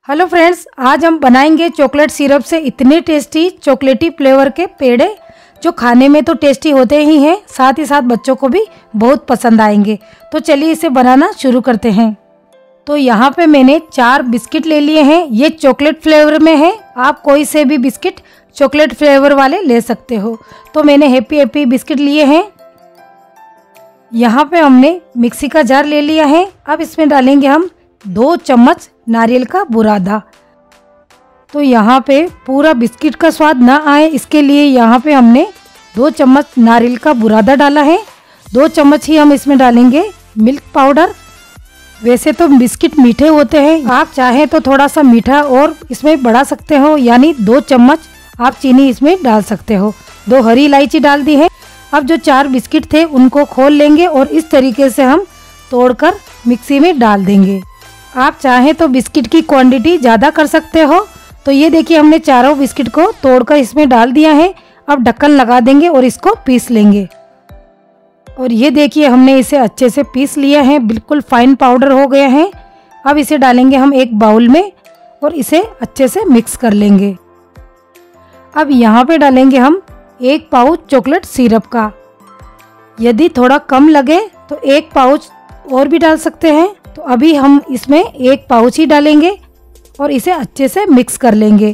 Hello friends, आज हम बनाएंगे चॉकलेट सिरप से इतने टेस्टी चॉकलेटी फ्लेवर के पेड़े जो खाने में तो टेस्टी होते ही हैं, साथ ही साथ बच्चों को भी बहुत पसंद आएंगे। तो चलिए इसे बनाना शुरू करते हैं। तो यहाँ पे मैंने 4 बिस्किट ले लिए हैं। ये चॉकलेट फ्लेवर में है, आप कोई से भी बिस्किट चॉकलेट फ्लेवर वाले ले सकते हो। तो मैंने हैप्पी बिस्किट लिए हैं। यहाँ पे हमने मिक्सी का जार ले लिया है। अब इसमें डालेंगे हम 2 चम्मच नारियल का बुरादा। तो यहाँ पे पूरा बिस्किट का स्वाद ना आए, इसके लिए यहाँ पे हमने 2 चम्मच नारियल का बुरादा डाला है। 2 चम्मच ही हम इसमें डालेंगे मिल्क पाउडर। वैसे तो बिस्किट मीठे होते हैं, आप चाहें तो थोड़ा सा मीठा और इसमें बढ़ा सकते हो, यानी 2 चम्मच आप चीनी इसमें डाल सकते हो। 2 हरी इलायची डाल दी है। अब जो 4 बिस्किट थे उनको खोल लेंगे और इस तरीके से हम तोड़कर मिक्सी में डाल देंगे। आप चाहें तो बिस्किट की क्वांटिटी ज़्यादा कर सकते हो। तो ये देखिए, हमने चारों बिस्किट को तोड़कर इसमें डाल दिया है। अब ढक्कन लगा देंगे और इसको पीस लेंगे। और ये देखिए, हमने इसे अच्छे से पीस लिया है, बिल्कुल फाइन पाउडर हो गया है। अब इसे डालेंगे हम एक बाउल में और इसे अच्छे से मिक्स कर लेंगे। अब यहाँ पे डालेंगे हम 1 पाउच चॉकलेट सिरप का। यदि थोड़ा कम लगे तो 1 पाउच और भी डाल सकते हैं। तो अभी हम इसमें 1 पाउच ही डालेंगे और इसे अच्छे से मिक्स कर लेंगे।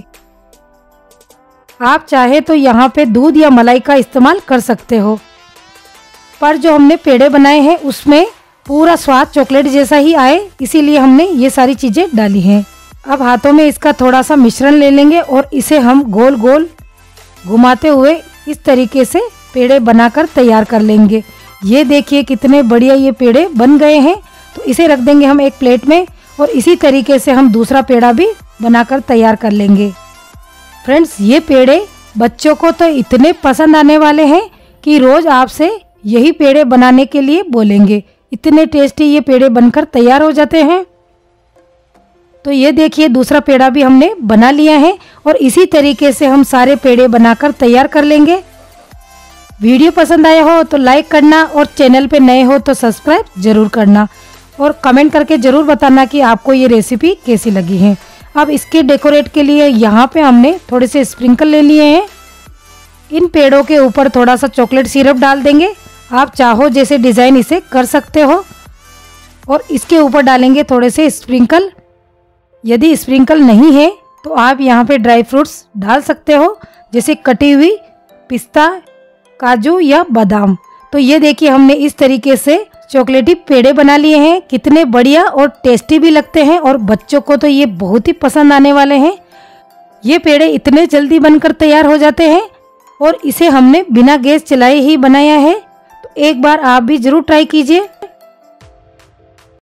आप चाहे तो यहाँ पे दूध या मलाई का इस्तेमाल कर सकते हो, पर जो हमने पेड़े बनाए हैं उसमें पूरा स्वाद चॉकलेट जैसा ही आए, इसीलिए हमने ये सारी चीज़ें डाली हैं। अब हाथों में इसका थोड़ा सा मिश्रण ले लेंगे और इसे हम गोल गोल घुमाते हुए इस तरीके से पेड़े बनाकर तैयार कर लेंगे। ये देखिए कितने बढ़िया ये पेड़े बन गए हैं। तो इसे रख देंगे हम एक प्लेट में और इसी तरीके से हम दूसरा पेड़ा भी बनाकर तैयार कर लेंगे। फ्रेंड्स, ये पेड़े बच्चों को तो इतने पसंद आने वाले हैं कि रोज़ आपसे यही पेड़े बनाने के लिए बोलेंगे। इतने टेस्टी ये पेड़े बनकर तैयार हो जाते हैं। तो ये देखिए, दूसरा पेड़ा भी हमने बना लिया है और इसी तरीके से हम सारे पेड़े बनाकर तैयार कर लेंगे। वीडियो पसंद आया हो तो लाइक करना और चैनल पे नए हो तो सब्सक्राइब जरूर करना और कमेंट करके ज़रूर बताना कि आपको ये रेसिपी कैसी लगी है। अब इसके डेकोरेट के लिए यहाँ पे हमने थोड़े से स्प्रिंकल ले लिए हैं। इन पेड़ों के ऊपर थोड़ा सा चॉकलेट सिरप डाल देंगे। आप चाहो जैसे डिज़ाइन इसे कर सकते हो। और इसके ऊपर डालेंगे थोड़े से स्प्रिंकल। यदि स्प्रिंकल नहीं है तो आप यहाँ पे ड्राई फ्रूट्स डाल सकते हो, जैसे कटी हुई पिस्ता, काजू या बादाम। तो ये देखिए, हमने इस तरीके से चॉकलेटी पेड़े बना लिए हैं। कितने बढ़िया और टेस्टी भी लगते हैं और बच्चों को तो ये बहुत ही पसंद आने वाले हैं। ये पेड़े इतने जल्दी बनकर तैयार हो जाते हैं और इसे हमने बिना गैस चलाए ही बनाया है। तो एक बार आप भी ज़रूर ट्राई कीजिए।